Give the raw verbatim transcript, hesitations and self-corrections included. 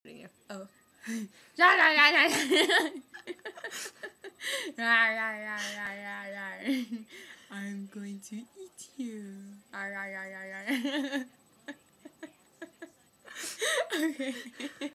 happening here? Oh. Yeah, yeah, yeah, yeah, yeah. Yeah, yeah, yeah, yeah, yeah, yeah. I'm going to eat you. Yeah, yeah, yeah, yeah, yeah. Okay.